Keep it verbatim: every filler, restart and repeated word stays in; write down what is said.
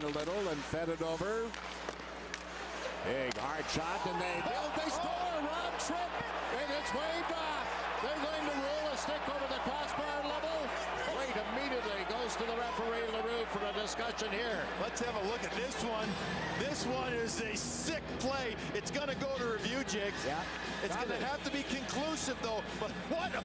a little and fed it over. Big hard shot, and they oh, they score. Rob Tripp, and it's waved off. They're going to roll a stick over the crossbar level. Wait immediately goes to the referee LaRue for a discussion here. Let's have a look at this one. This one is a sick play. It's going to go to review, Jake. Yeah. It's going to have to be conclusive, though. But what a